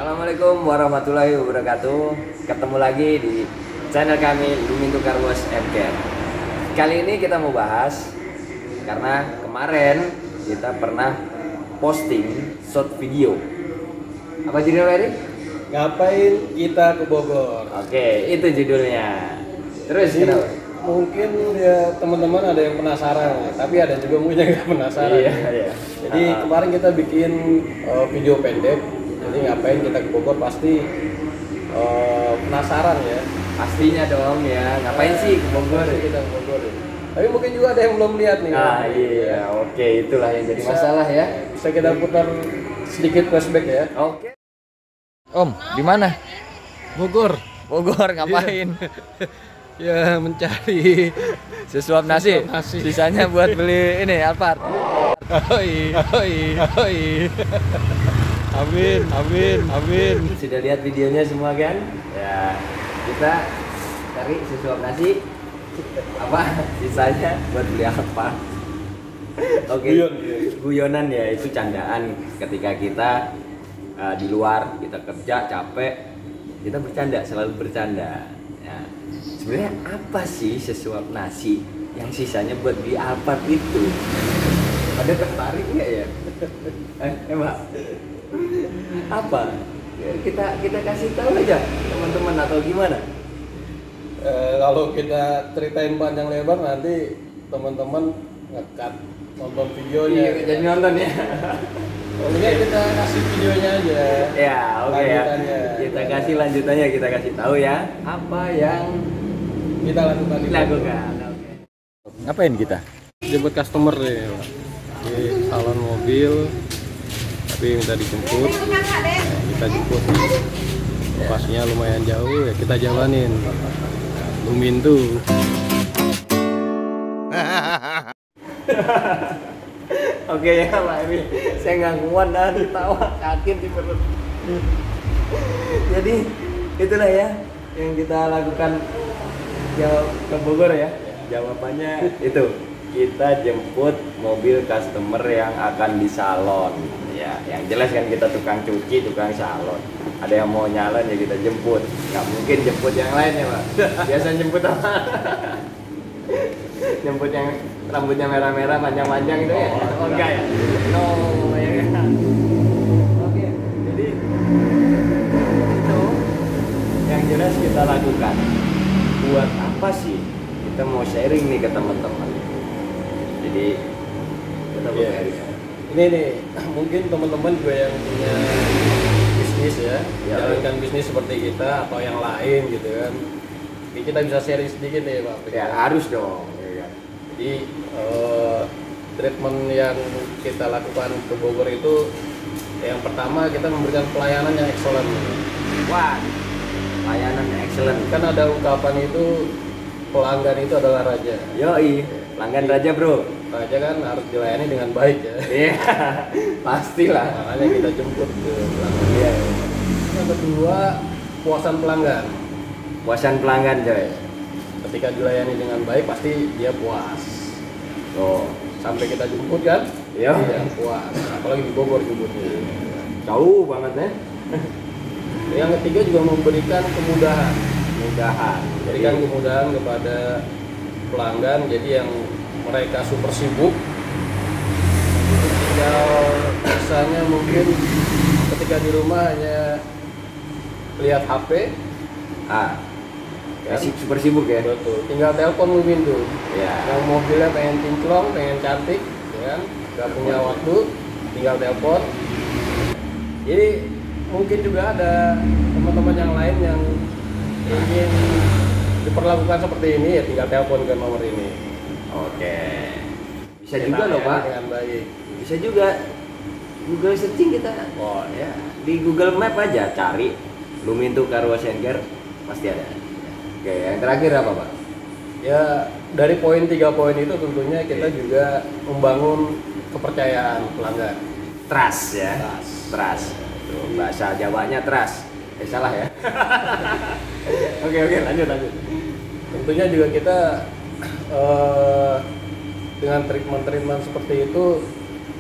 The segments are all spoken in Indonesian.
Assalamualaikum warahmatullahi wabarakatuh. Ketemu lagi di channel kami Lumintu Car Wash and Care. Kali ini kita mau bahas karena kemarin kita pernah posting short video. Apa judulnya, Eri? Ngapain kita ke Bogor? Oke, itu judulnya. Terus kenapa? Mungkin ya teman-teman ada yang penasaran, tapi ada juga mungkin yang nggak penasaran. Iya. Jadi kemarin kita bikin video pendek. Jadi ngapain kita ke Bogor, pasti penasaran ya. Pastinya dong ya. Ngapain sih ke Bogor? Kita ke Bogor. Tapi mungkin juga ada yang belum lihat nih. Iya, oke, itulah yang jadi masalah ya. Bisa kita putar sedikit flashback ya. Oke. Om, di mana? Bogor. Bogor ngapain? Ya mencari Sesuap nasi. nasi. Sisanya buat beli ini Alphard. Amin. Sudah lihat videonya semua kan? Ya, kita cari sesuap nasi. Apa? Sisanya buat beli apa? Oke. Guyonan ya, itu candaan ketika kita di luar, kita kerja capek, kita bercanda, selalu bercanda. Ya. Sebenarnya apa sih sesuap nasi yang sisanya buat beli Alphard itu? Ada tertarik nggak ya? Mbak? Apa? Ya, kita kasih tahu aja teman-teman atau gimana? Kalau kita ceritain panjang lebar nanti teman-teman nge-cut nonton videonya. Iya, jadi nonton ya. Pokoknya kita kasih videonya aja. Ya, oke ya. Lanjutannya. Kita kasih lanjutannya, kita kasih tahu ya apa yang Kita lakukan di dilakukan. Oke. Ngapain kita? jemput customer nih, Pak. Di salon mobil, tapi minta dijemput. Kita jemput. Lokasinya lumayan jauh ya, kita jalanin. Lumintu. Oke ya Pak Emil, saya nggak kuat dah ditawa, sakit di perut. Jadi itulah ya yang kita lakukan ke Bogor ya. Jawabannya itu, kita jemput mobil customer yang akan di salon. Ya, yang jelas kan kita tukang cuci, tukang salon. Ada yang mau nyalon ya kita jemput. Nggak mungkin jemput yang lain ya Pak. Biasa jemput apa? Jemput yang rambutnya merah-merah, panjang-panjang itu ya? Oh enggak ya? No, ya kan? Oke, jadi itu yang jelas kita lakukan. Buat apa sih? Kita mau sharing nih ke teman-teman. Jadi kita mau sharing. Ini nih, mungkin teman-teman juga yang punya bisnis ya, jalankan bisnis seperti kita atau yang lain gitu kan. Jadi kita bisa sharing sedikit nih Pak. Ya harus dong. Jadi treatment yang kita lakukan ke Bogor itu, yang pertama kita memberikan pelayanan yang excellent. Wah, layanan excellent. Kan ada ungkapan itu, pelanggan itu adalah raja. Yoi, pelanggan raja bro. Raja kan harus dilayani dengan baik ya. Iya, pastilah. Makanya kita jemput ke pelanggan. Iya. Yang kedua, puasan pelanggan. Puasan pelanggan coy. Ketika dilayani dengan baik pasti dia puas. Oh, Sampai kita jemput kan, iya. dia puas. Apalagi di Bogor jemputnya. Jauh banget ya. Yang ketiga juga memberikan kemudahan. Mudahan. Berikan kemudahan kepada pelanggan. Jadi yang mereka super sibuk, tinggal misalnya mungkin ketika di rumah hanya lihat HP, Ah, kan? super sibuk ya. Betul. Tinggal telepon Lumintu. Ya. Yang mobilnya pengen kinclong, pengen cantik, ya kan? Gak punya waktu, tinggal telepon. Jadi mungkin juga ada teman-teman yang lain yang ingin diperlakukan seperti ini, ya tinggal telepon ke nomor ini. Oke. Bisa Kita juga loh Pak. dengan baik. Bisa juga. Google searching kita. Oh ya. Di Google Map aja cari Lumintu Car Wash and Care pasti ada. Oke, yang terakhir apa Pak? Ya dari poin 3 poin itu tentunya kita juga membangun kepercayaan pelanggan. Trust ya. Trust. Tuh, bahasa Jawanya trust. Salah ya. Oke, lanjut. Tentunya juga kita dengan treatment seperti itu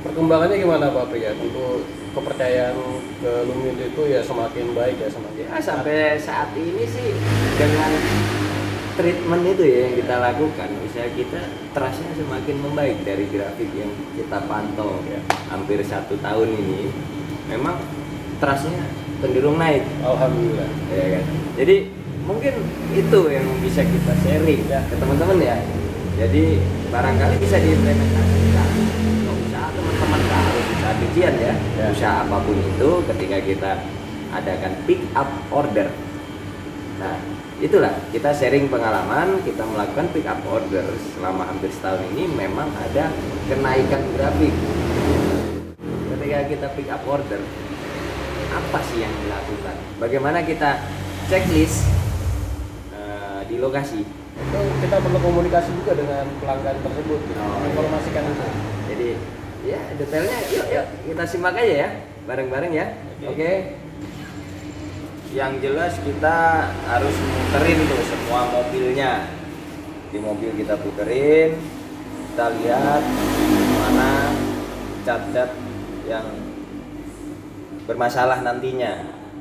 perkembangannya gimana Pak Pri ya? Untuk kepercayaan ke Lumit itu ya semakin baik ya semakin. Ya sampai saat ini sih dengan treatment itu ya yang kita lakukan, misalnya kita trustnya semakin membaik dari grafik yang kita pantau ya, hampir 1 tahun ini, memang trustnya cenderung naik. Alhamdulillah. Ya kan? Jadi mungkin itu yang bisa kita sharing ya ke teman-teman ya. Jadi barangkali bisa diimplementasikan. Nggak usah teman-teman harus usaha cucian ya. Usaha apapun itu ketika kita adakan pick up order. Nah, itulah kita sharing pengalaman, kita melakukan pick up order selama hampir setahun ini memang ada kenaikan grafik. Ketika kita pick up order, apa sih yang dilakukan? Bagaimana kita checklist di lokasi? Itu kita perlu komunikasi juga dengan pelanggan tersebut, informasikan itu. Jadi ya detailnya yuk kita simak aja ya bareng-bareng ya. Oke. Yang jelas kita harus muterin tuh semua mobilnya. Di mobil kita puterin, kita lihat mana cat-cat yang bermasalah nantinya.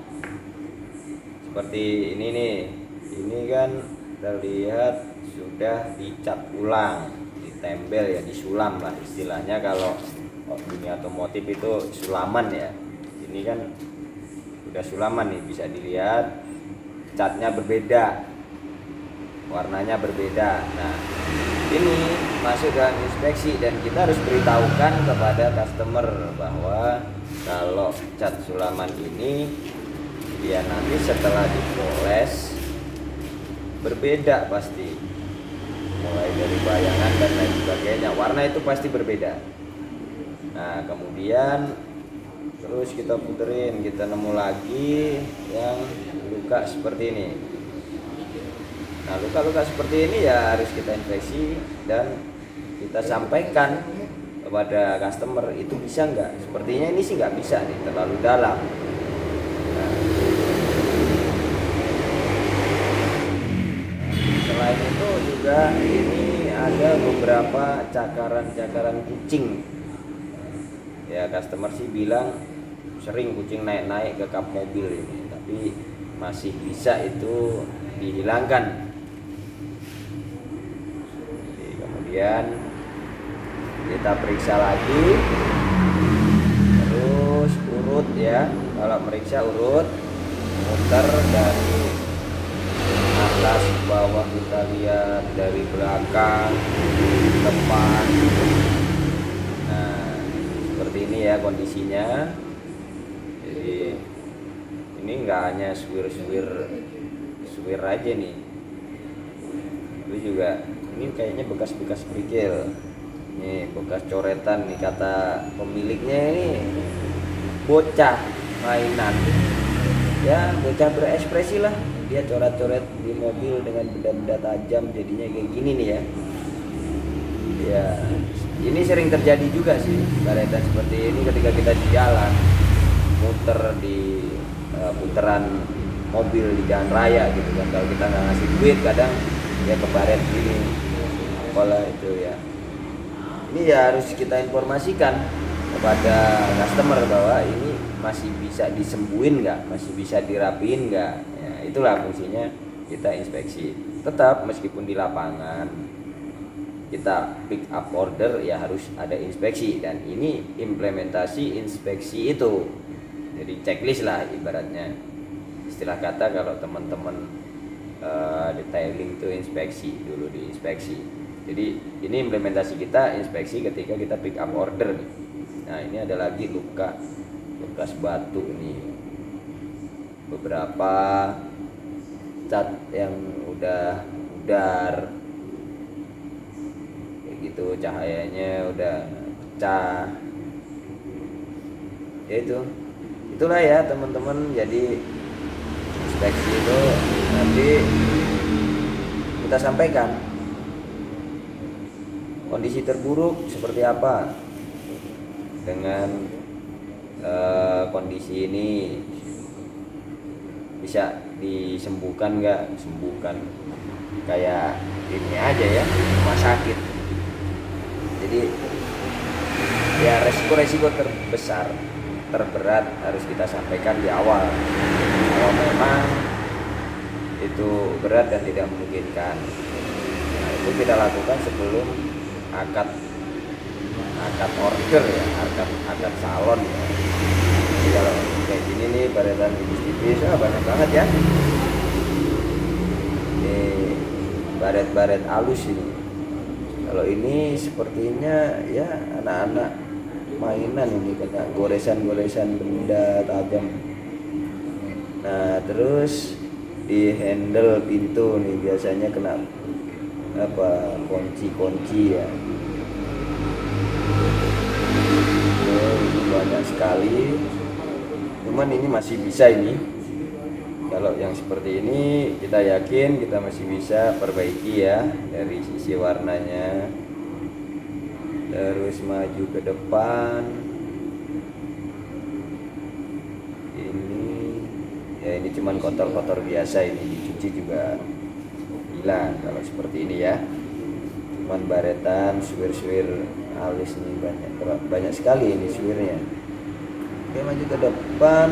Seperti ini nih, ini kan kita lihat sudah dicat ulang, ditempel ya, disulam lah istilahnya kalau dunia otomotif itu sulaman ya. Ini kan udah sulaman nih, bisa dilihat catnya berbeda, warnanya berbeda. Nah ini masuk dalam inspeksi dan kita harus beritahukan kepada customer bahwa kalau cat sulaman ini dia nanti setelah dipoles berbeda pasti, mulai dari bayangan dan lain sebagainya, warna itu pasti berbeda. Nah kemudian terus kita puterin, kita nemu lagi yang luka seperti ini. Nah luka-luka seperti ini ya harus kita inspeksi dan kita sampaikan kepada customer, itu bisa nggak? Sepertinya ini sih nggak bisa nih, terlalu dalam. Nah, selain itu juga ini ada beberapa cakaran-cakaran kucing. Ya customer sih bilang sering kucing naik-naik ke kap mobil ini, tapi masih bisa itu dihilangkan. Oke, kemudian kita periksa lagi, terus urut ya. Kalau meriksa urut, muter dari atas bawah, kita lihat dari belakang, depan. Nah seperti ini ya kondisinya. Jadi ini nggak hanya swir aja nih, tapi juga ini kayaknya bekas-bekas kerikil, nih bekas coretan nih, kata pemiliknya ini bocah mainan ya, bocah berekspresi lah, dia coret-coret di mobil dengan benda-benda tajam, jadinya kayak gini nih ya. Ya ini sering terjadi juga sih baretan seperti ini ketika kita di jalan muter di puteran mobil di jalan raya gitu kan. Kalau kita nggak ngasih duit kadang ya kebaret gini pola itu ya. Ini ya harus kita informasikan kepada customer bahwa ini masih bisa disembuhin nggak, masih bisa dirapiin nggak. Ya, itulah fungsinya kita inspeksi. Tetap meskipun di lapangan kita pick up order ya harus ada inspeksi, dan ini implementasi inspeksi itu. Jadi checklist lah ibaratnya, istilah kata kalau teman-teman detailing itu inspeksi dulu, diinspeksi. Jadi ini implementasi kita inspeksi ketika kita pick up order. Nah ini ada lagi luka bekas batu nih, beberapa cat yang udah pudar kayak gitu, cahayanya udah pecah ya. Itulah ya teman-teman. Jadi inspeksi itu nanti kita sampaikan kondisi terburuk seperti apa, dengan kondisi ini bisa disembuhkan nggak, sembuhkan kayak ini aja ya, rumah sakit. Jadi ya resiko-resiko terbesar, terberat harus kita sampaikan di awal. Kalau memang itu berat dan tidak memungkinkan, nah, itu kita lakukan sebelum akad order ya, akad salon ya. Jadi kalau kayak gini nih baretan tipis-tipis, banyak banget ya. Ini baret halus ini. Kalau ini sepertinya ya anak-anak mainan ini, kena goresan-goresan benda tajam. Nah terus di handle pintu nih biasanya kena kunci ya. Ini banyak sekali, cuman ini masih bisa ini. Kalau yang seperti ini kita yakin kita masih bisa perbaiki ya, dari sisi warnanya. Terus maju ke depan, ini ya, ini cuman kotor-kotor biasa, ini dicuci juga hilang kalau seperti ini ya. Cuman baretan suwir-suwir alis nih, banyak sekali ini suwirnya. Oke, maju ke depan.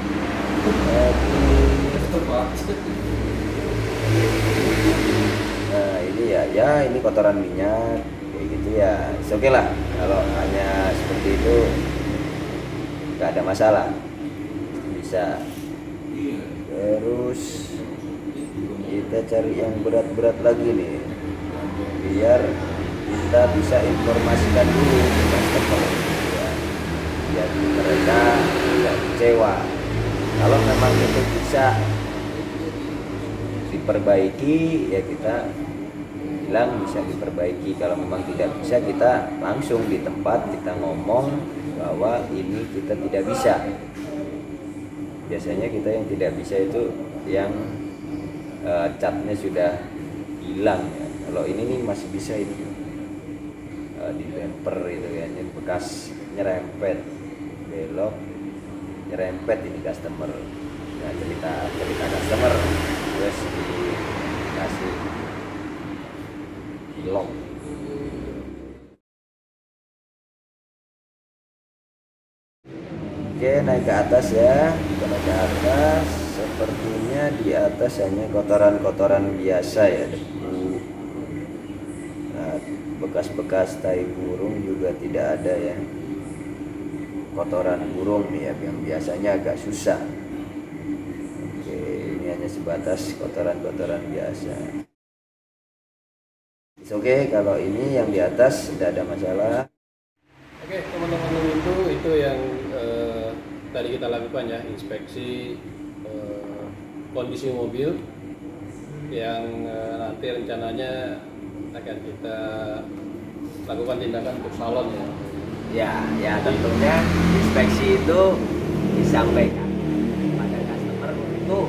Nah ini ya ini kotoran minyak kayak gitu ya, oke lah. Kalau hanya seperti itu nggak ada masalah, bisa. Terus kita cari yang berat-berat lagi nih, biar kita bisa informasikan dulu ke customer ya, biar mereka tidak kecewa. Kalau memang itu bisa diperbaiki ya kita bilang bisa diperbaiki. Kalau memang tidak bisa, kita langsung di tempat kita ngomong bahwa ini kita tidak bisa. Biasanya kita yang tidak bisa itu yang catnya sudah hilang ya. Kalau ini nih masih bisa, ini di bumper itu ya, ini bekas nyerempet, belok nyerempet ini customer. Nah cerita customer terus dikasih lock. Oke, naik ke atas ya. Kita naik ke atas. Sepertinya di atas hanya kotoran-kotoran biasa ya, debu. Nah, bekas-bekas tai burung juga tidak ada ya. Kotoran burung nih ya, yang biasanya agak susah. Oke, ini hanya sebatas kotoran-kotoran biasa. Oke, kalau ini yang di atas tidak ada masalah. Oke teman-teman, itu yang tadi kita lakukan ya, inspeksi kondisi mobil yang nanti rencananya akan kita lakukan tindakan untuk salon ya. Ya tentunya inspeksi itu disampaikan pada customer itu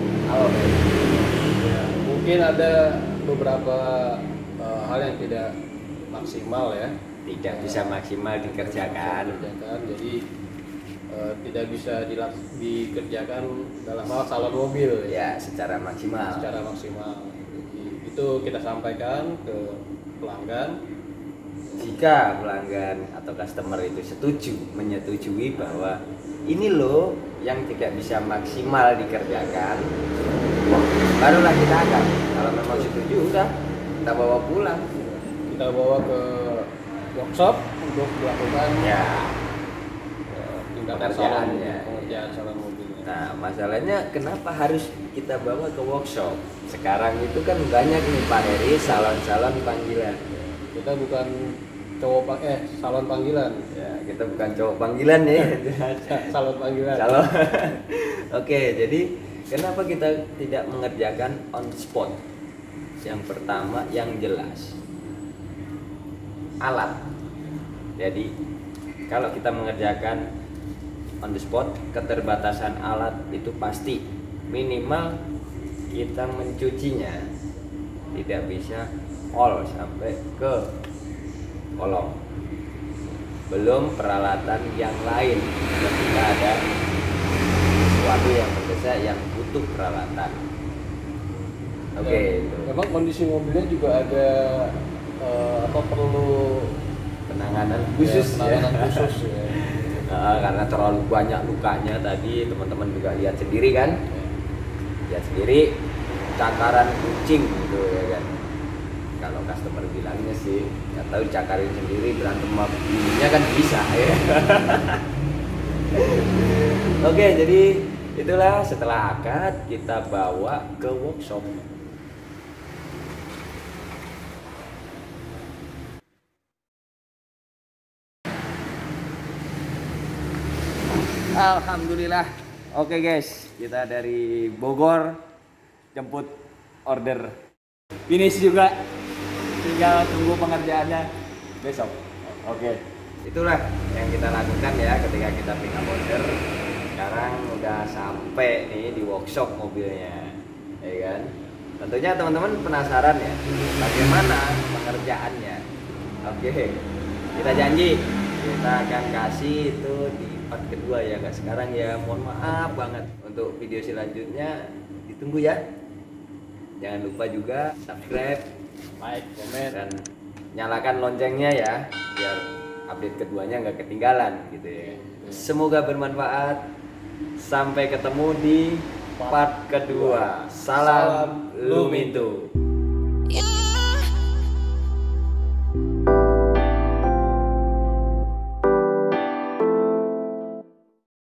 ya, mungkin ada beberapa hal yang tidak maksimal ya, tidak bisa maksimal dikerjakan. Jadi tidak bisa dikerjakan dalam hal salon mobil ya secara maksimal. Jadi, itu kita sampaikan ke pelanggan. Jika pelanggan atau customer itu menyetujui bahwa ini loh yang tidak bisa maksimal dikerjakan, barulah kita akan. Kalau memang setuju, udah kita bawa pulang, kita bawa ke workshop untuk melakukan tindakan pengerjaan salon mobilnya. Nah masalahnya kenapa harus kita bawa ke workshop? Sekarang itu kan banyak nih Pak Heri, salon-salon panggilan. Kita bukan salon panggilan ya, kita bukan cowok panggilan ya. Salon panggilan. Oke, jadi kenapa kita tidak mengerjakan on spot? Yang pertama, yang jelas alat. Jadi kalau kita mengerjakan on the spot, keterbatasan alat itu pasti. Minimal kita mencucinya tidak bisa all sampai ke kolong. Belum peralatan yang lain ketika ada sesuatu yang mendesak yang butuh peralatan. Oke. Memang kondisi mobilnya juga ada perlu penanganan khusus penanganan khusus ya. Karena terlalu banyak lukanya tadi, teman-teman juga lihat sendiri kan, lihat sendiri cakaran kucing gitu ya kan. Kalau customer bilangnya sih nggak tahu, cakarin sendiri berantem sama bininya kan bisa ya. Oke, jadi itulah setelah akad kita bawa ke workshop. Alhamdulillah. Oke guys, kita dari Bogor jemput order finish juga, tinggal tunggu pengerjaannya besok. Oke, itulah yang kita lakukan ya ketika kita pick up order. Sekarang udah sampai nih di workshop mobilnya, ya kan? Tentunya teman-teman penasaran ya bagaimana pengerjaannya. Oke, kita janji kita akan kasih itu di part kedua ya guys. Sekarang ya mohon maaf banget, untuk video selanjutnya ditunggu ya. Jangan lupa juga subscribe, Like, komen, dan nyalakan loncengnya ya, biar update keduanya nggak ketinggalan gitu ya. Semoga bermanfaat. Sampai ketemu di part kedua. Salam Lumintu.